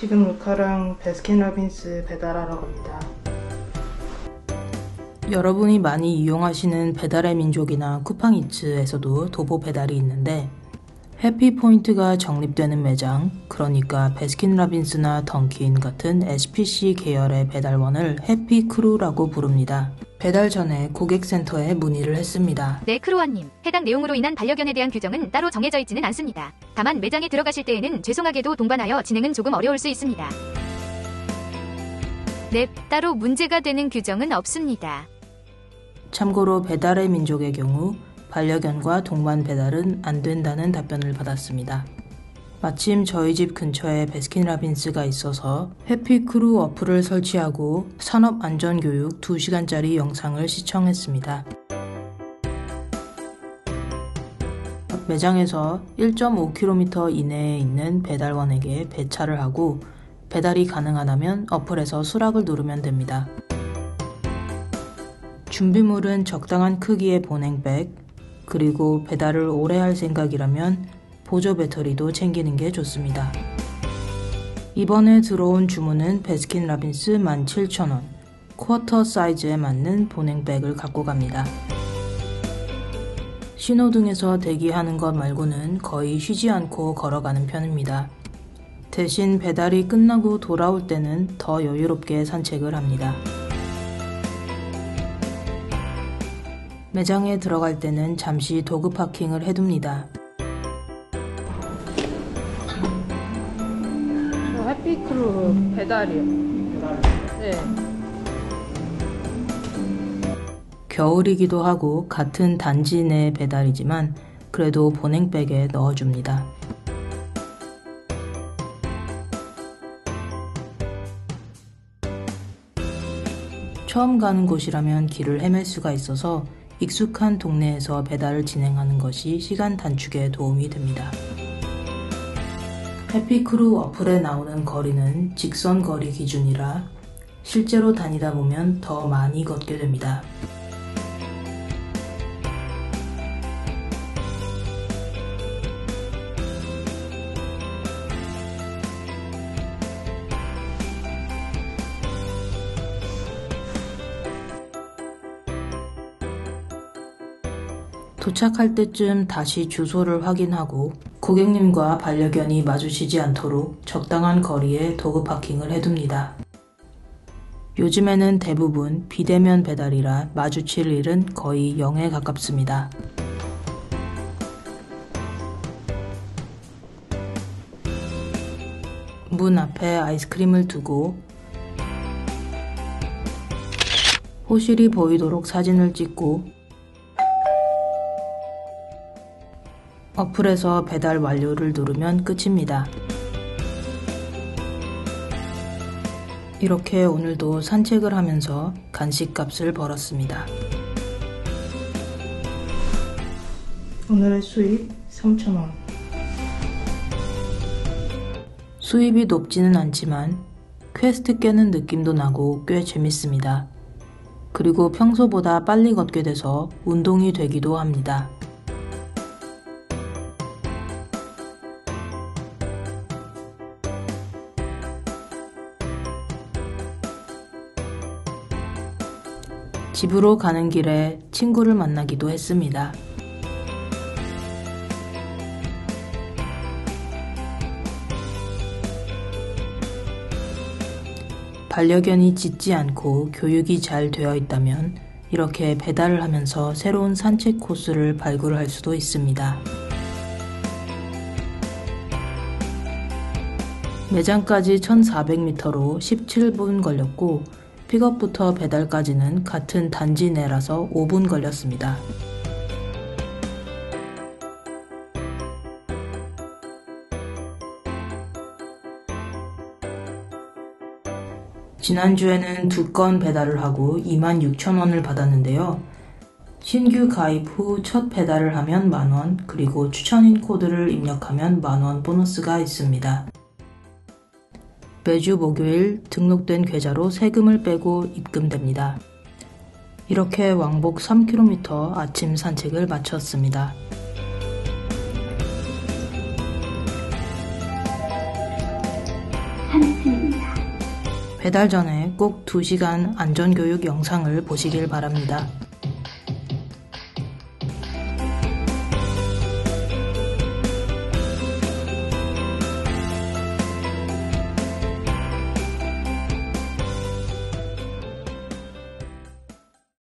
지금 루카랑 베스킨라빈스 배달하러 갑니다. 여러분이 많이 이용하시는 배달의 민족이나 쿠팡이츠에서도 도보 배달이 있는데 해피포인트가 적립되는 매장, 그러니까 베스킨라빈스나 던킨 같은 SPC 계열의 배달원을 해피크루라고 부릅니다. 배달 전에 고객센터에 문의를 했습니다. 네, 크루원님. 해당 내용으로 인한 반려견에 대한 규정은 따로 정해져 있지는 않습니다. 다만 매장에 들어가실 때에는 죄송하게도 동반하여 진행은 조금 어려울 수 있습니다. 네, 따로 문제가 되는 규정은 없습니다. 참고로 배달의 민족의 경우 반려견과 동반 배달은 안 된다는 답변을 받았습니다. 마침 저희 집 근처에 베스킨라빈스가 있어서 해피크루 어플을 설치하고 산업안전교육 2시간짜리 영상을 시청했습니다. 매장에서 1.5km 이내에 있는 배달원에게 배차를 하고 배달이 가능하다면 어플에서 수락을 누르면 됩니다. 준비물은 적당한 크기의 보냉백, 그리고 배달을 오래 할 생각이라면 보조 배터리도 챙기는 게 좋습니다. 이번에 들어온 주문은 베스킨라빈스 17,000원, 쿼터 사이즈에 맞는 보냉백을 갖고 갑니다. 신호등에서 대기하는 것 말고는 거의 쉬지 않고 걸어가는 편입니다. 대신 배달이 끝나고 돌아올 때는 더 여유롭게 산책을 합니다. 매장에 들어갈 때는 잠시 도그 파킹을 해둡니다. 저 해피크루 배달이요. 네. 겨울이기도 하고 같은 단지 내 배달이지만 그래도 보냉백에 넣어줍니다. 처음 가는 곳이라면 길을 헤맬 수가 있어서 익숙한 동네에서 배달을 진행하는 것이 시간 단축에 도움이 됩니다. 해피크루 어플에 나오는 거리는 직선 거리 기준이라 실제로 다니다 보면 더 많이 걷게 됩니다. 도착할 때쯤 다시 주소를 확인하고 고객님과 반려견이 마주치지 않도록 적당한 거리에 도그 파킹을 해둡니다. 요즘에는 대부분 비대면 배달이라 마주칠 일은 거의 0에 가깝습니다. 문 앞에 아이스크림을 두고 호실이 보이도록 사진을 찍고 어플에서 배달 완료를 누르면 끝입니다. 이렇게 오늘도 산책을 하면서 간식값을 벌었습니다. 오늘의 수입 3,000원. 수입이 높지는 않지만 퀘스트 깨는 느낌도 나고 꽤 재밌습니다. 그리고 평소보다 빨리 걷게 돼서 운동이 되기도 합니다. 집으로 가는 길에 친구를 만나기도 했습니다. 반려견이 짖지 않고 교육이 잘 되어 있다면 이렇게 배달을 하면서 새로운 산책 코스를 발굴할 수도 있습니다. 매장까지 1,400m로 17분 걸렸고 픽업부터 배달까지는 같은 단지 내라서 5분 걸렸습니다. 지난주에는 2건 배달을 하고 26,000원을 받았는데요. 신규 가입 후 첫 배달을 하면 만원, 그리고 추천인 코드를 입력하면 만원 보너스가 있습니다. 매주 목요일 등록된 계좌로 세금을 빼고 입금됩니다. 이렇게 왕복 3km 아침 산책을 마쳤습니다. 산책 배달 전에 꼭 2시간 안전교육 영상을 보시길 바랍니다.